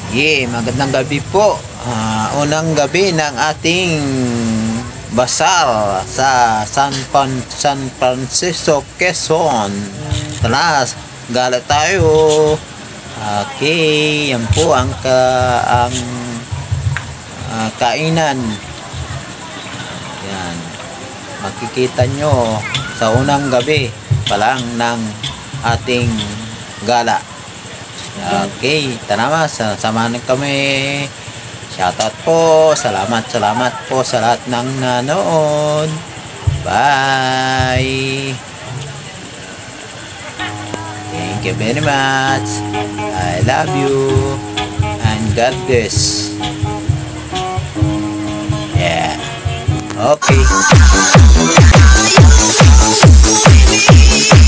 Magandang gabi po. Unang gabi ng ating basal sa San Francisco, Quezon. Tara, gala tayo. Okay, yan po ang kainan. Yan. Makikita nyo sa unang gabi pa lang ng ating gala. Okay, tara, samahan kami. Shoutout po. Salamat po sa lahat ng nanood. Bye. Thank you very much. I love you. And God bless. Yeah. Okay.